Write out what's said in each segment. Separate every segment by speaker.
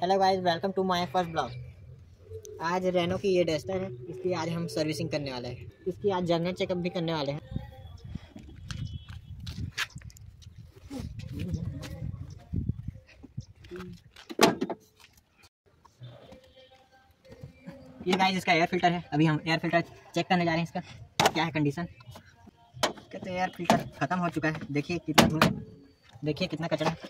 Speaker 1: Hello guys, welcome to my first blog. आज Renault की ये डस्टर है, इसकी आज हम सर्विसिंग करने वाले हैं। इसकी आज जनरल चेकअप भी करने वाले हैं। ये गाइस इसका एयर फिल्टर है। अभी हम एयर फिल्टर चेक करने जा रहे हैं, इसका क्या है कंडीशन। कहते हैं एयर फिल्टर ख़त्म हो चुका है। देखिए कितना धूल, देखिए कितना कचरा है।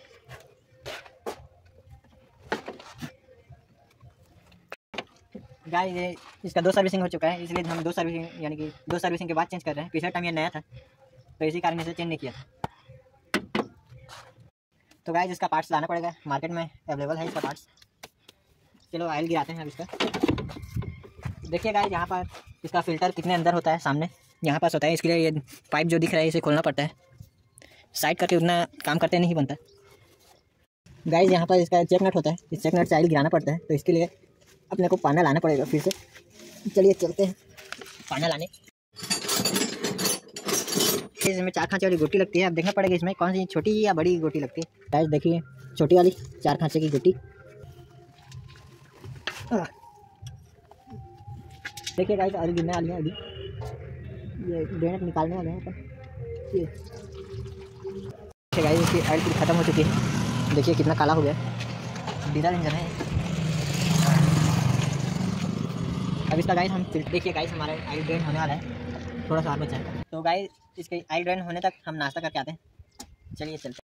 Speaker 1: गाइस ये इसका 2 सर्विसिंग हो चुका है, इसलिए हम 2 सर्विसिंग यानी कि 2 सर्विसिंग के बाद चेंज कर रहे हैं। पिछले टाइम ये नया था तो इसी कारण इसे चेंज नहीं किया था। तो गाइस इसका पार्ट्स लाना पड़ेगा, मार्केट में अवेलेबल है इसका पार्ट्स। चलो ऑयल गिराते हैं अब इसका। देखिए गाइस यहाँ पर इसका फ़िल्टर कितने अंदर होता है, सामने यहाँ पास होता है। इसके लिए ये पाइप जो दिख रहा है इसे खोलना पड़ता है। साइड करके उतना काम करते नहीं बनता। गाइस यहाँ पर इसका चेक नट होता है, इस चेक नट से ऑयल गिराना पड़ता है, तो इसके लिए अपने को पाना लाना पड़ेगा फिर से। चलिए चलते हैं पाना लाने। इसमें 4 खांचे वाली गोटी लगती है। अब देखना पड़ेगा इसमें कौन सी छोटी या बड़ी गोटी लगती है। गाइस देखिए छोटी वाली 4 खांचे की गोटी। देखिए गाइस ऑयल गिरने वाली है। अभी ये ड्रेनेट निकालने वाले हैं अपन। ये गाइस इसकी ऑयल पूरी ख़त्म हो चुकी है। देखिए कितना काला हो गया, डीजल इंजन है। अब इसका गाइस हम देखिए गाइस हमारा ऑयल ड्रेन होने वाला है, थोड़ा सा और बचा है। तो गाइस इसके ऑयल ड्रेन होने तक हम नाश्ता करके आते हैं। चलिए चलते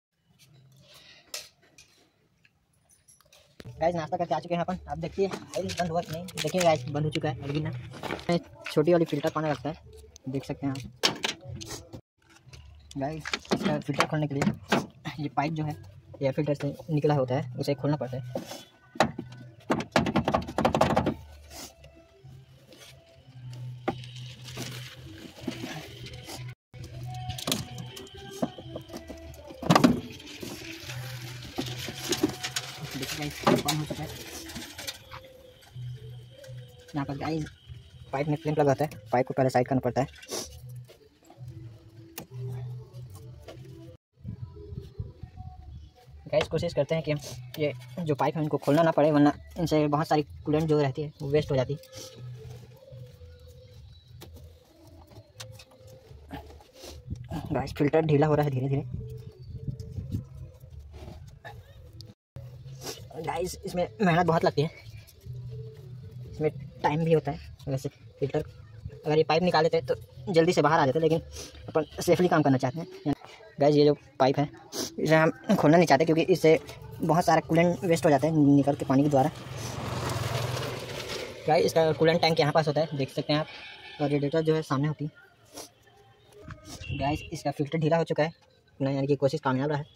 Speaker 1: हैं। गाइस नाश्ता करके आ चुके हैं अपन। अब देखिए ऑयल बंद हुआ कि नहीं। देखिए गाइस बंद हो चुका है ऑयल गिरना। छोटी वाली फिल्टर पाना लगता है, देख सकते हैं आप। गाइस इसका फिल्टर खोलने के लिए ये पाइप जो है एयर फिल्टर से निकला होता है, उसे खोलना पड़ता है। बंद हो चुका है। यहाँ पर गाइस पाइप में क्लैंप लगा होता है, पाइप को पहले साइड करना पड़ता है। गाइस कोशिश करते हैं कि हम ये जो पाइप है उनको खोलना ना पड़े, वरना इनसे बहुत सारी कूलेंट जो रहती है वो वेस्ट हो जाती है। गाइस फिल्टर ढीला हो रहा है धीरे धीरे। गाइस इसमें मेहनत बहुत लगती है, इसमें टाइम भी होता है। वैसे फिल्टर अगर ये पाइप निकाल लेते तो जल्दी से बाहर आ जाते, लेकिन अपन सेफली काम करना चाहते हैं। गाइस ये जो पाइप है इसे हम खोलना नहीं चाहते, क्योंकि इससे बहुत सारा कूलेंट वेस्ट हो जाता है निकल के पानी के द्वारा। गाइस इसका कूलेंट टैंक यहाँ पास होता है, देख सकते हैं आप, और रेडिएटर जो है सामने होती है। गाइस इसका फिल्टर ढीला हो चुका है, यानी कि कोशिश कामयाब रहा है।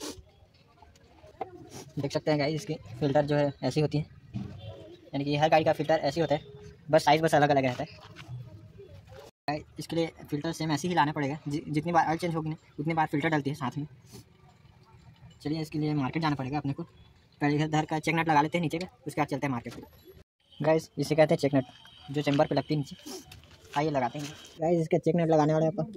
Speaker 1: देख सकते हैं गाइस इसकी फ़िल्टर जो है ऐसी होती है, यानी कि हर गाड़ी का फ़िल्टर ऐसी होता है, बस साइज़ बस अलग अलग रहता है। इसके लिए फ़िल्टर सेम ऐसे ही लाना पड़ेगा। जितनी बार ऑयल चेंज होगी ना उतनी बार फ़िल्टर डलती है साथ में। चलिए इसके लिए मार्केट जाना पड़ेगा अपने को। पहले इधर का चेक नट लगा लेते हैं नीचे का, उसके बाद चलते हैं मार्केट। गाइस इसे कहते हैं चेक नट, जो चैम्बर पे लगती है नीचे। आइए लगाते हैं गाइस इसका चेक नट लगाने वाले अपन।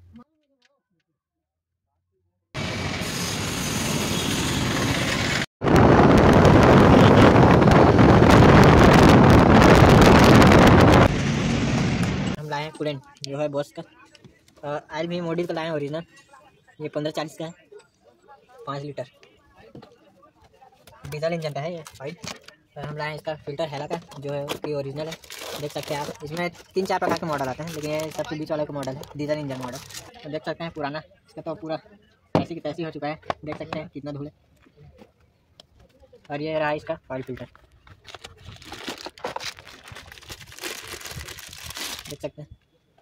Speaker 1: लाए हैं कूलेंट जो है बॉस का, ऑयल भी मॉडल का लाए हैं ओरिजिनल। ये 1540 का है, 5 लीटर डीजल इंजन का है ये ऑयल। हम लाए हैं इसका फ़िल्टर हेला का, जो है कि ओरिजिनल है। देख सकते हैं आप, इसमें 3-4 प्रकार के मॉडल आते हैं, लेकिन ये सबसे बीच वाले का मॉडल है, डीजल इंजन मॉडल। तो देख सकते हैं पुराना, इसका तो पूरा ऐसी की तैसी हो चुका है। देख सकते हैं कितना धूल है। और ये रहा इसका ऑयल फिल्टर, देख सकते हैं।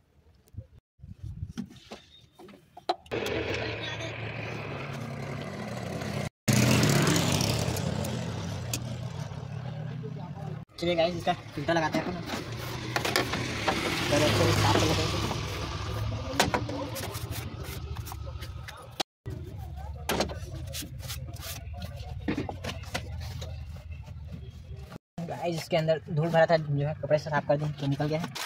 Speaker 1: चलिए गाइस इसका फिल्टर लगाते हैं अपन। पहले अच्छे से साफ कर लेते हैं। गाइस इसके अंदर धूल भरा था, जो है कपड़े से साफ कर दें तो निकल गया है।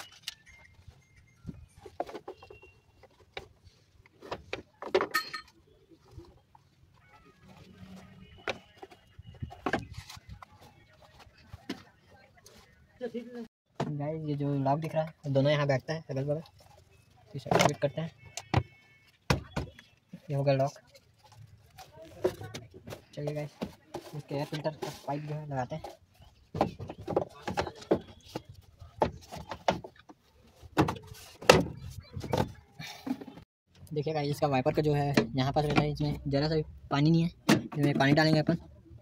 Speaker 1: गाइस ये जो लॉक दिख रहा है दोनों यहाँ बैठता है अगल बगल, इसे एक्टिवेट करते हैं। ये होगा लॉक। चलिए गाइस इसके एयर फिल्टर का पाइप जो है लगाते हैं। देखिए गाइस इसका वाइपर का जो है यहाँ पास रहता है, इसमें ज़रा सा भी पानी नहीं है, इसमें पानी डालेंगे अपन।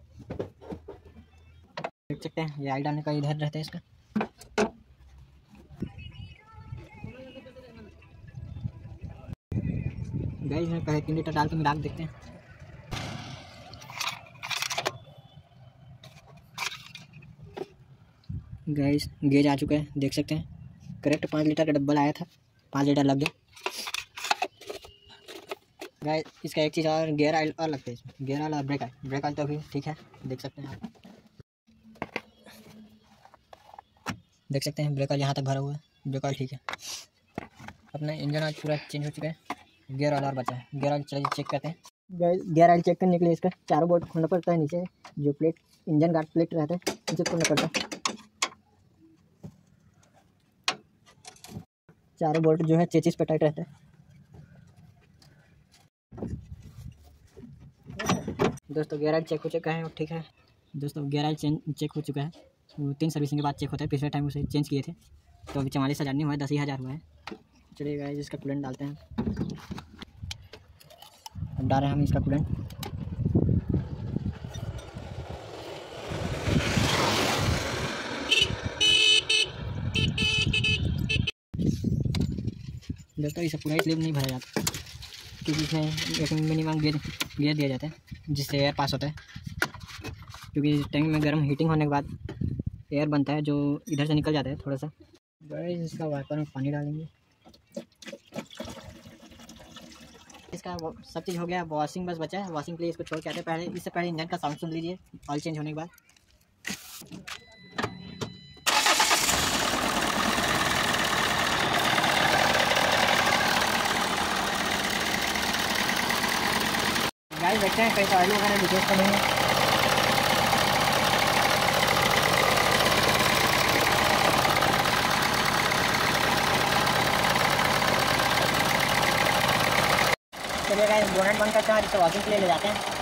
Speaker 1: देख सकते हैं ये ऑयल डालने का इधर रहता है इसका। गाइस इसमें पहले 3 लीटर डाल के मिला के देखते हैं। गाइस गेज आ चुका है, देख सकते हैं करेक्ट 5 लीटर का डब्बल आया था, 5 लीटर लग गया। गाइस इसका एक चीज़ और, गियर ऑयल और लगता है इसमें, गियर ऑयल और ब्रेक ऑयल तो अभी ठीक है, देख सकते हैं आप। देख सकते हैं ब्रेक ऑयल यहाँ तक भरा हुआ है, ब्रेक ऑयल ठीक है। अपना इंजन ऑयल पूरा चेंज हो चुका है, गियर ऑयल और बचा है। गियर ऑयल चलिए चेक करते हैं। गाइस गियर ऑयल चेक करने के लिए इसका चारों बोल्ट खोलना पड़ता है, नीचे जो प्लेट इंजन गार्ड प्लेट रहता है इसे खोलना पड़ता है। चारों बोल्ट जो है चेचिस पे टाइट रहता है। दोस्तों गियर ऑयल चेक हो चुका है, ठीक है। दोस्तों गियर ऑयल चेक हो चुका है, वो 3 सर्विसिंग के बाद चेक होता है। पिछले टाइम उसे चेंज किए थे तो अभी 44,000 नहीं हुआ है, 10,000 हुआ है। चलिए गाइस इसका कूलेंट डालते हैं। अब डाल रहे हैं हम इसका कूलेंट। दोस्तों इसे पूरा स्लिप नहीं भरा जाता क्योंकि इसमें एक मिनिमम गियर दिया जाता है जिससे एयर पास होता है, क्योंकि टैंक में गर्म हीटिंग होने के बाद एयर बनता है जो इधर से निकल जाता है थोड़ा सा। गाइस इसका वाइपर में पानी डालेंगे। इसका सब चीज़ हो गया, वॉशिंग बस बचा है। वॉशिंग के लिए इसको छोड़ के आते हैं। पहले इससे पहले इंजन का साउंड सुन लीजिए ऑयल चेंज होने के बाद। गाइस देखते हैं कहीं ऑयल वगैरह लीकेज तो नहीं है। चलिए गाइस बोनट बंद करते हैं और इसे वॉशिंग के लिए ले जाते हैं।